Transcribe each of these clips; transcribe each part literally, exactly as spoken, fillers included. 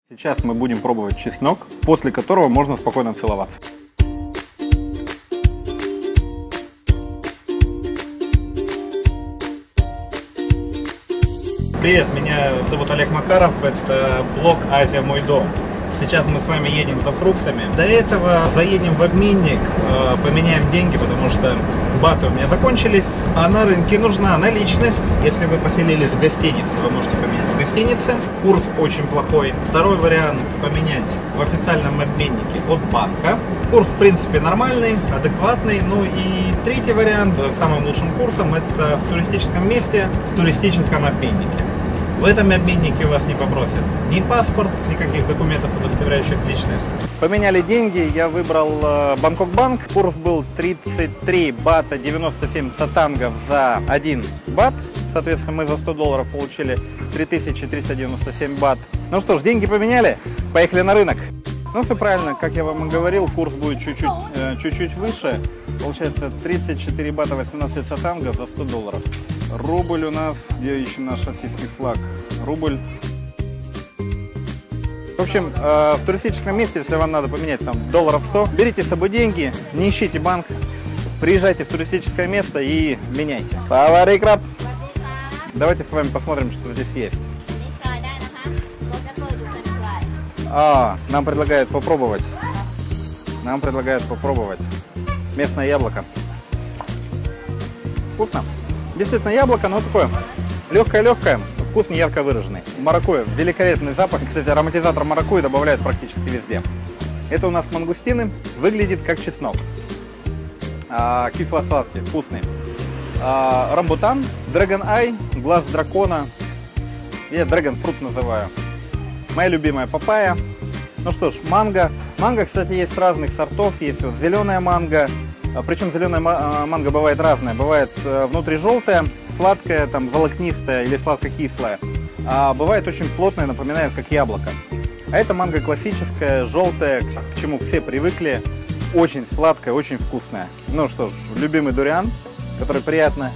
Сейчас мы будем пробовать чеснок, после которого можно спокойно целоваться. Привет, меня зовут Олег Макаров, это блог Азия Мой Дом. Сейчас мы с вами едем за фруктами. До этого заедем в обменник, поменяем деньги, потому что баты у меня закончились. А на рынке нужна наличность. Если вы поселились в гостинице, вы можете поменять в гостинице. Курс очень плохой. Второй вариант поменять в официальном обменнике от банка. Курс в принципе нормальный, адекватный. Ну и третий вариант, самым лучшим курсом, это в туристическом месте, в туристическом обменнике. В этом обменнике у вас не попросят ни паспорт, никаких документов, удостоверяющих личность. Поменяли деньги, я выбрал э, Бангкок-банк. Курс был тридцать три бата, девяносто семь сатангов за один бат. Соответственно, мы за сто долларов получили три тысячи триста девяносто семь бат. Ну что ж, деньги поменяли, поехали на рынок. Ну все правильно, как я вам и говорил, курс будет чуть-чуть э, чуть-чуть выше. Получается тридцать четыре бата, восемнадцать сатангов за сто долларов. Рубль у нас, где еще наш российский флаг? Рубль. В общем, э, в туристическом месте, если вам надо поменять там долларов сто, берите с собой деньги, не ищите банк, приезжайте в туристическое место и меняйте. Саварикраб. Давайте с вами посмотрим, что здесь есть. А, нам предлагают попробовать. Нам предлагают попробовать местное яблоко. Вкусно. Действительно яблоко, но такое легкое-легкое, вкус не ярко выраженный. Маракуйя, великолепный запах. Кстати, ароматизатор маракуйи добавляют практически везде. Это у нас мангустины, выглядит как чеснок. А, кисло-сладкий, вкусный. А, рамбутан, Dragon Eye, глаз дракона. Я Dragon Fruit называю. Моя любимая папайя. Ну что ж, манго. Манго, кстати, есть разных сортов. Есть вот зеленая манго. Причем зеленая манго бывает разная. Бывает внутри желтая, сладкая, там, волокнистая или сладко-кислая. А бывает очень плотная, напоминает как яблоко. А это манго классическая, желтая, к чему все привыкли. Очень сладкая, очень вкусная. Ну что ж, любимый дуриан, который приятно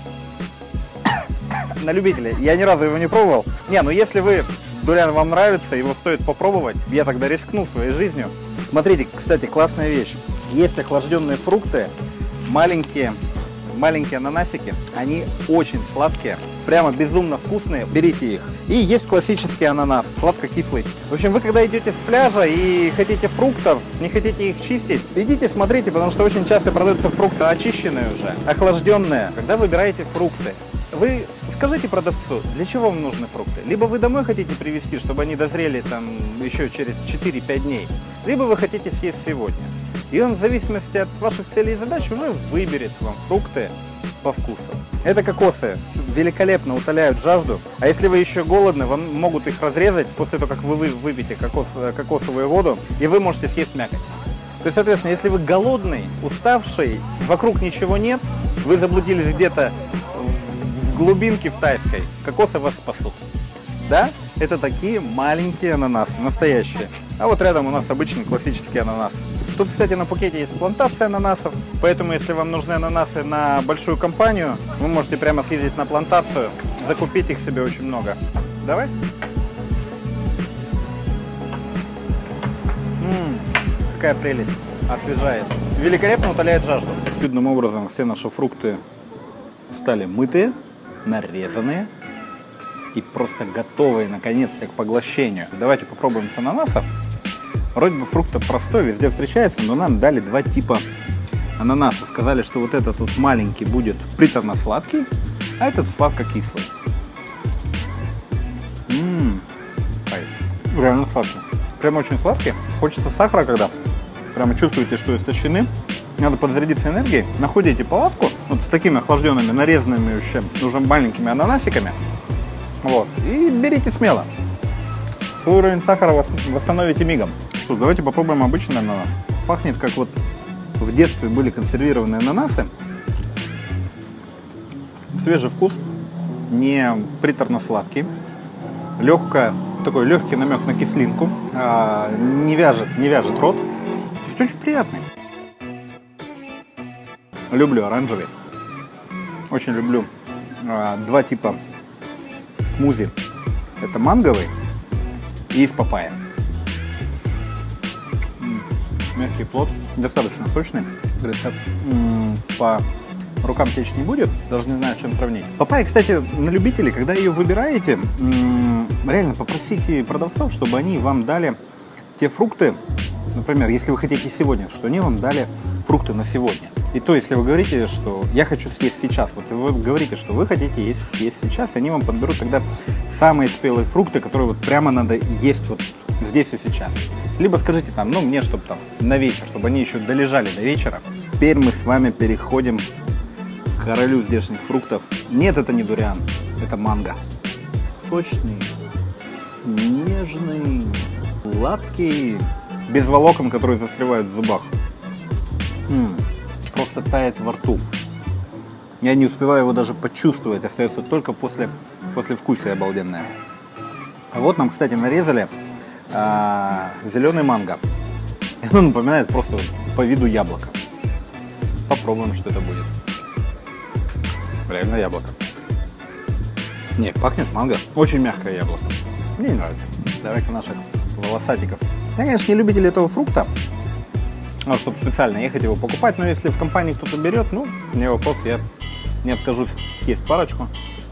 на любителя. Я ни разу его не пробовал. Не, ну если вы дуриан вам нравится, его стоит попробовать. Я тогда рискну своей жизнью. Смотрите, кстати, классная вещь. Есть охлажденные фрукты, маленькие, маленькие ананасики, они очень сладкие, прямо безумно вкусные, берите их. И есть классический ананас, сладко-кислый. В общем, вы когда идете с пляжа и хотите фруктов, не хотите их чистить, идите смотрите, потому что очень часто продаются фрукты очищенные уже, охлажденные. Когда выбираете фрукты, вы скажите продавцу, для чего вам нужны фрукты. Либо вы домой хотите привезти, чтобы они дозрели там еще через четыре-пять дней, либо вы хотите съесть сегодня. И он в зависимости от ваших целей и задач уже выберет вам фрукты по вкусу. Это кокосы. Великолепно утоляют жажду. А если вы еще голодны, вам могут их разрезать после того, как вы выпьете кокос, кокосовую воду, и вы можете съесть мякоть. То есть, соответственно, если вы голодный, уставший, вокруг ничего нет, вы заблудились где-то в глубинке в тайской, кокосы вас спасут. Да, это такие маленькие ананасы, настоящие. А вот рядом у нас обычный классический ананас. Тут, кстати, на Пхукете есть плантация ананасов, поэтому если вам нужны ананасы на большую компанию, вы можете прямо съездить на плантацию, закупить их себе очень много. Давай. М-м, какая прелесть, освежает. Великолепно утоляет жажду. Чудным образом все наши фрукты стали мытые, нарезанные и просто готовые наконец-то к поглощению. Давайте попробуем с ананасов. Вроде бы фрукт простой, везде встречается, но нам дали два типа ананаса. Сказали, что вот этот вот маленький будет приторно-сладкий, а этот сладко-кислый. Ммм, реально сладкий. Прям очень сладкий. Хочется сахара, когда прямо чувствуете, что истощены. Надо подзарядиться энергией. Находите палатку вот с такими охлажденными, нарезанными еще уже маленькими ананасиками. Вот. И берите смело. Свой уровень сахара восстановите мигом. Что ж, давайте попробуем обычный ананас. Пахнет, как вот в детстве были консервированные ананасы. Свежий вкус, не приторно-сладкий. Легкая, такой легкий намек на кислинку. А, не вяжет, не вяжет рот. То есть очень приятный. Люблю оранжевый. Очень люблю а, два типа смузи. Это манговый и из папайи. мягкий плод, достаточно сочный. Говорится, по рукам течь не будет, даже не знаю, чем сравнить. Папайя, кстати, на любителей, когда ее выбираете, реально попросите продавцов, чтобы они вам дали те фрукты, например, если вы хотите сегодня, что они вам дали фрукты на сегодня. И то, если вы говорите, что я хочу съесть сейчас, вот вы говорите, что вы хотите есть, съесть сейчас, и они вам подберут тогда самые спелые фрукты, которые вот прямо надо есть вот здесь и сейчас. Либо скажите там, ну мне, чтобы там на вечер, чтобы они еще долежали до вечера. Теперь мы с вами переходим к королю здешних фруктов. Нет, это не дуриан, это манго. Сочный, нежный, сладкий, без волокон, которые застревают в зубах. М-м, просто тает во рту. Я не успеваю его даже почувствовать, остается только после, после вкуса обалденное. А вот нам, кстати, нарезали а, зеленый манго. И он напоминает просто вот по виду яблоко. Попробуем, что это будет. Реально яблоко. Не, пахнет манго. Очень мягкое яблоко. Мне не нравится. Давай-ка наших волосатиков. Я, конечно, не любитель этого фрукта, ну, чтобы специально ехать его покупать, но если в компании кто-то берет, ну, не вопрос, я не откажусь съесть парочку.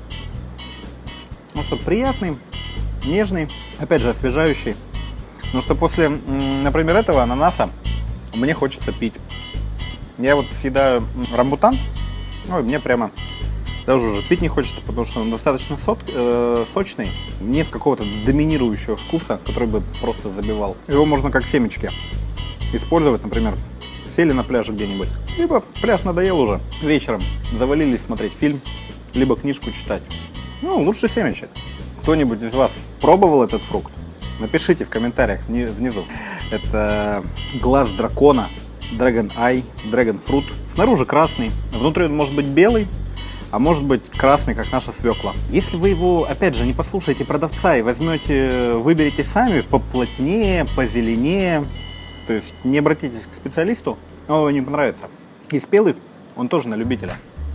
Ну, что приятный, нежный, опять же, освежающий. Но что после, например, этого ананаса мне хочется пить. Я вот съедаю рамбутан, ой, мне прямо даже уже пить не хочется, потому что он достаточно сот, э, сочный. Нет какого-то доминирующего вкуса, который бы просто забивал. Его можно как семечки использовать, например, сели на пляже где-нибудь. Либо пляж надоел уже, вечером завалились смотреть фильм, либо книжку читать. Ну, лучше семечек. Кто-нибудь из вас пробовал этот фрукт? Напишите в комментариях внизу. Это глаз дракона, Dragon Eye, Dragon Fruit. Снаружи красный, внутри он может быть белый, а может быть красный, как наша свекла. Если вы его, опять же, не послушаете продавца и возьмете, выберете сами поплотнее, позеленее, то есть не обратитесь к специалисту, он вам не понравится. И спелый, он тоже на любителя.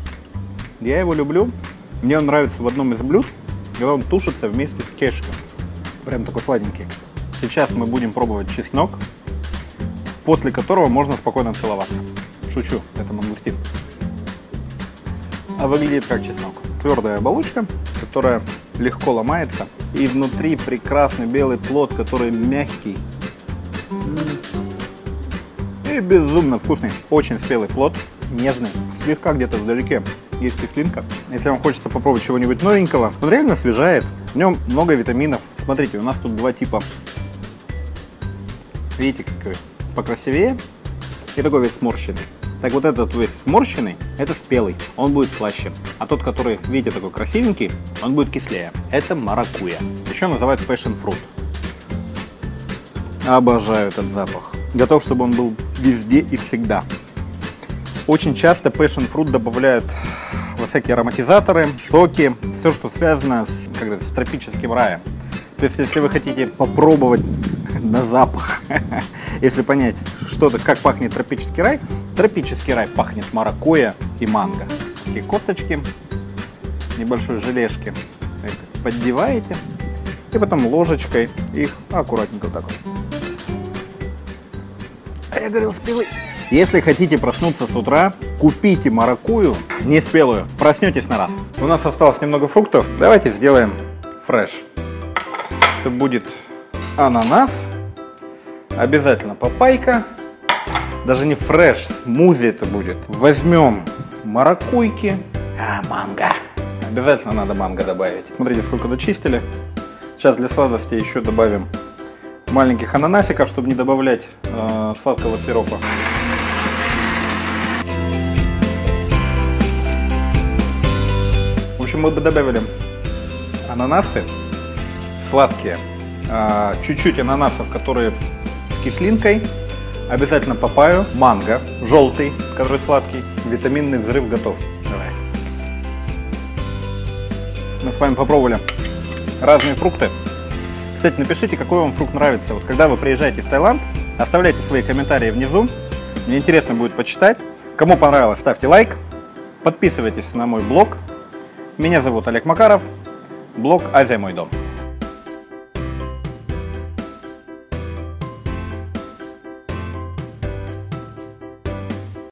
Я его люблю, мне он нравится в одном из блюд, когда он тушится вместе с кешью. Прям такой сладенький. Сейчас мы будем пробовать чеснок, после которого можно спокойно целоваться. Шучу, это мангустин. А выглядит как чеснок. Твердая оболочка, которая легко ломается. И внутри прекрасный белый плод, который мягкий. И безумно вкусный. Очень спелый плод, нежный. Слегка где-то вдалеке есть кислинка. Если вам хочется попробовать чего-нибудь новенького, он реально освежает. В нем много витаминов. Смотрите, у нас тут два типа. Видите, какой покрасивее и такой весь сморщенный. Так вот этот весь сморщенный, это спелый, он будет слаще. А тот, который, видите, такой красивенький, он будет кислее. Это маракуйя. Еще называют passion fruit. Обожаю этот запах. Готов, чтобы он был везде и всегда. Очень часто passion fruit добавляют во всякие ароматизаторы, соки, все, что связано с, как говорится, с тропическим раем. То есть, если вы хотите попробовать на запах, если понять, что-то, как пахнет тропический рай, тропический рай пахнет маракуйя и манго. Такие косточки, небольшой желешки поддеваете, и потом ложечкой их аккуратненько вот так вот. А я говорил, спелый. Если хотите проснуться с утра, купите маракуйю не спелую, проснетесь на раз. У нас осталось немного фруктов, давайте сделаем фреш. Это будет ананас, обязательно папайка, даже не фреш, смузи это будет. Возьмем маракуйки, а, манго. Обязательно надо манго добавить. Смотрите, сколько дочистили. Сейчас для сладости еще добавим маленьких ананасиков, чтобы не добавлять э, сладкого сиропа. В общем, мы бы добавили ананасы сладкие, чуть-чуть ананасов, которые с кислинкой, обязательно папайю, манго, желтый, который сладкий, витаминный взрыв готов. Давай. Мы с вами попробовали разные фрукты. Кстати, напишите, какой вам фрукт нравится. Вот когда вы приезжаете в Таиланд, оставляйте свои комментарии внизу, мне интересно будет почитать. Кому понравилось, ставьте лайк, подписывайтесь на мой блог. Меня зовут Олег Макаров, блог «Азия мой дом».